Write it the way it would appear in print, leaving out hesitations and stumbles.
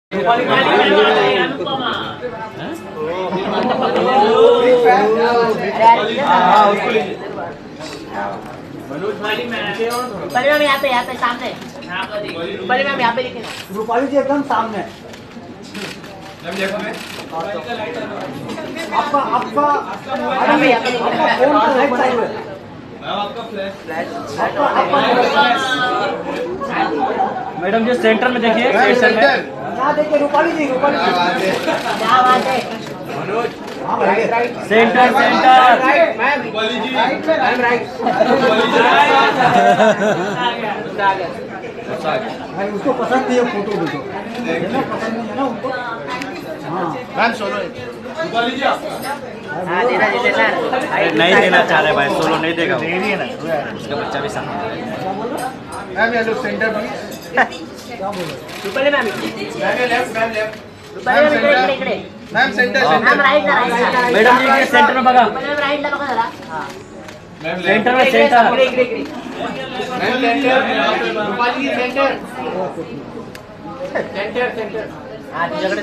Ma'am यहाँ पे सामने मैम यहाँ पे लिखे रूपाली जी एकदम सामने। आपका आपका मैडम जी सेंटर में देखिए, यहाँ देखिए रूपाली जी, रूपाली सेंटर भाई उसको पसंद नहीं है फोटो देखो, पसंद नहीं है ना उनको। हाँ सोलो नहीं देना चाह रहे भाई, सोलो नहीं देगा, उसका बच्चा भी सामने। मैम ये लोग centre please. Rupali ma'am ma'am centre madam ji centre में बघा, राइट ला बघा जरा। सेंटर में centre Rupali ji centre centre हाँ तुझ्याकडे